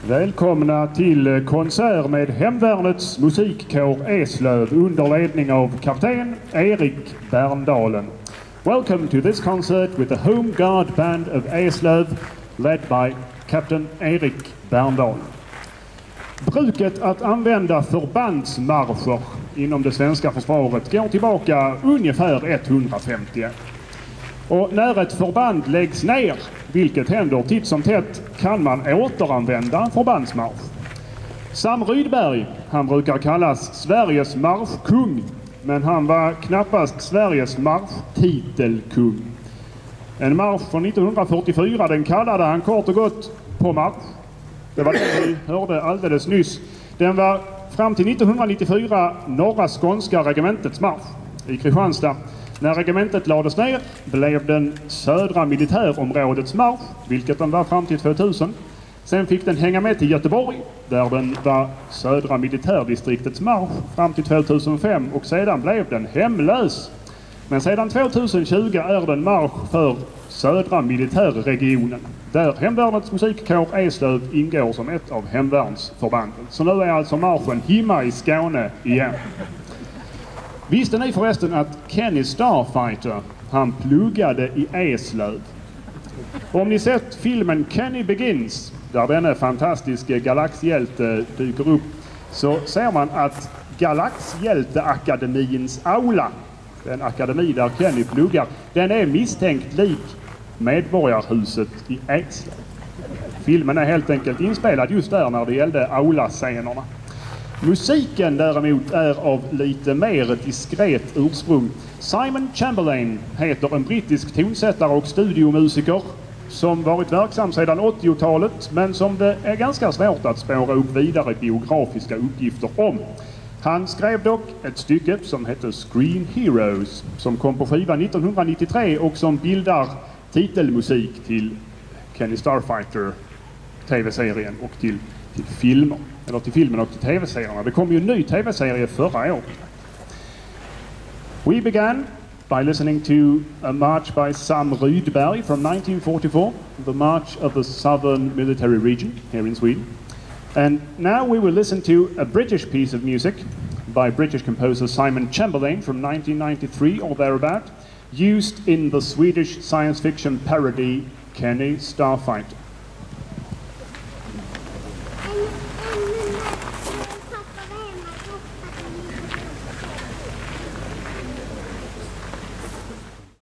Välkomna till konsert med Hemvärnets musikkår Eslöv under ledning av kapten Erik Berndalen. Welcome to this concert with the Home Guard Band of Eslöv led by Captain Erik Berndalen. Bruket att använda förbandsmarscher inom det svenska försvaret går tillbaka ungefär 150. Och när ett förband läggs ner, vilket händer titt som tätt, kan man återanvända en förbandsmarsch. Sam Rydberg, han brukar kallas Sveriges marschkung, men han var knappast Sveriges marschtitelkung. En marsch från 1944, den kallade han kort och gott På marsch. Det var det vi hörde alldeles nyss. Den var fram till 1994 Norra Skånska regementets marsch i Kristianstad. När regementet lades ner blev den södra militärområdets marsch, vilket den var fram till 2000. Sen fick den hänga med till Göteborg, där den var södra militärdistriktets marsch fram till 2005, och sedan blev den hemlös. Men sedan 2020 är den marsch för södra militärregionen, där Hemvärnets musikkår Eslöv ingår som ett av hemvärnsförbanden. Så nu är alltså marschen hemma i Skåne igen. Visste ni förresten att Kenny Starfighter, han pluggade i Eslöv? Om ni sett filmen Kenny Begins, där denne fantastiska galaxhjälte dyker upp, så ser man att Galaxhjälteakademiens aula, den akademi där Kenny pluggar, den är misstänkt lik Medborgarhuset i Eslöv. Filmen är helt enkelt inspelad just där när det gällde aula-scenerna. Musiken däremot är av lite mer diskret ursprung. Simon Chamberlain heter en brittisk tonsättare och studiomusiker som varit verksam sedan 80-talet, men som det är ganska svårt att spåra upp vidare biografiska uppgifter om. Han skrev dock ett stycke som heter Screen Heroes, som kom på skiva 1993 och som bildar titelmusik till Kenny Starfighter tv-serien och till filmer. Eller till filmen och till tv-serierna. Det kom ju en ny tv-serie förra året. We began by listening to a march by Sam Rydberg from 1944, the March of the Southern Military Region here in Sweden. And now we will listen to a British piece of music by British composer Simon Chamberlain from 1993 or thereabout, used in the Swedish science fiction parody Kenny Starfighter.